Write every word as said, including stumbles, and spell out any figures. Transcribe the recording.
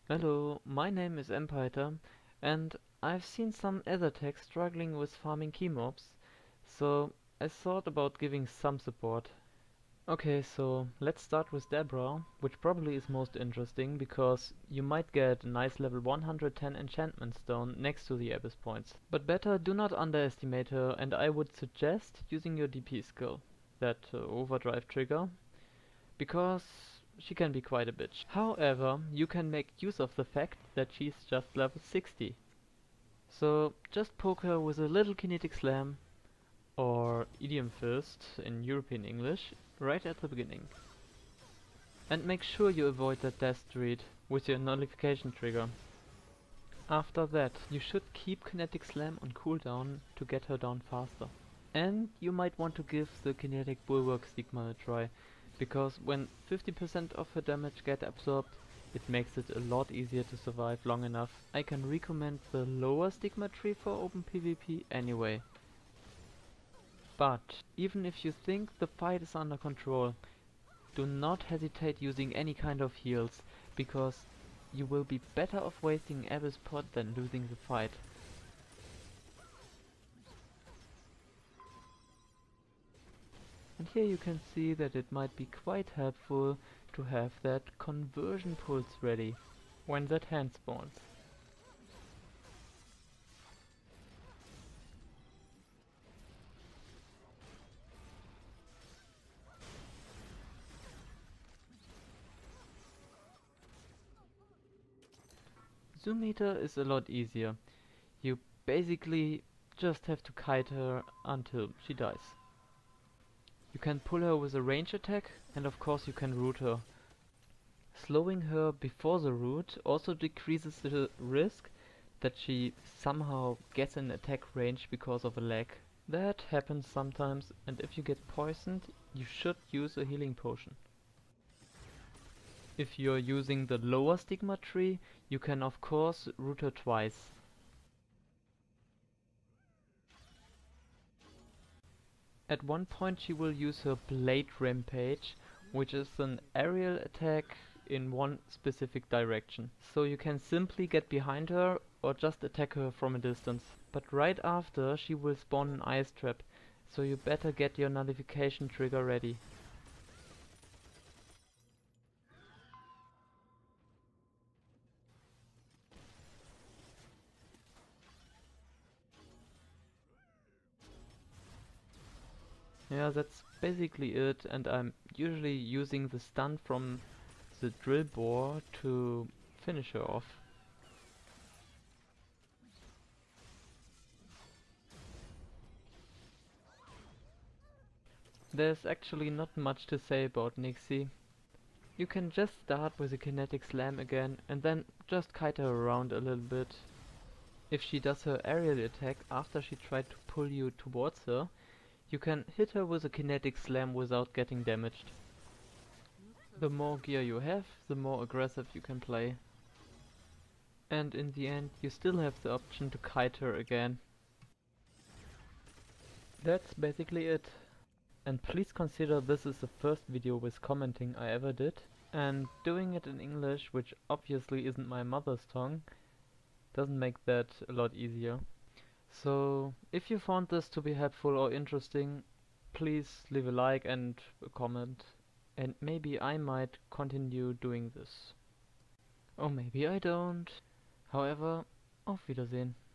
Hello, my name is Empiter, and I've seen some other techs struggling with farming key mobs, so I thought about giving some support. Okay, so let's start with Deborah, which probably is most interesting because you might get a nice level one hundred ten enchantment stone next to the abyss points. But better do not underestimate her, and I would suggest using your D P skill, that uh, overdrive trigger, because she can be quite a bitch. However, you can make use of the fact that she's just level sixty. So just poke her with a little kinetic slam, or idiom fist in European English, right at the beginning. And make sure you avoid that death street with your nullification trigger. After that, you should keep kinetic slam on cooldown to get her down faster. And you might want to give the kinetic bulwark stigma a try, because when fifty percent of her damage get absorbed, it makes it a lot easier to survive long enough. I can recommend the lower stigma tree for open PvP anyway. But even if you think the fight is under control, do not hesitate using any kind of heals, because you will be better off wasting Abyss Pot than losing the fight. And here you can see that it might be quite helpful to have that conversion pulse ready when that hand spawns. Zoom meter is a lot easier. You basically just have to kite her until she dies. You can pull her with a range attack, and of course you can root her. Slowing her before the root also decreases the risk that she somehow gets an attack range because of a lag. That happens sometimes, and if you get poisoned, you should use a healing potion. If you're using the lower stigma tree, you can of course root her twice. At one point she will use her Blade Rampage, which is an aerial attack in one specific direction. So you can simply get behind her or just attack her from a distance. But right after she will spawn an ice trap, so you better get your nullification trigger ready. Yeah, that's basically it, and I'm usually using the stun from the drill bore to finish her off. There's actually not much to say about Nixie. You can just start with a kinetic slam again and then just kite her around a little bit. If she does her aerial attack after she tried to pull you towards her, you can hit her with a kinetic slam without getting damaged. The more gear you have, the more aggressive you can play. And in the end, you still have the option to kite her again. That's basically it. And please consider this is the first video with commenting I ever did, and doing it in English, which obviously isn't my mother's tongue, doesn't make that a lot easier. So if you found this to be helpful or interesting, please leave a like and a comment, and maybe I might continue doing this. Or maybe I don't. However, auf Wiedersehen.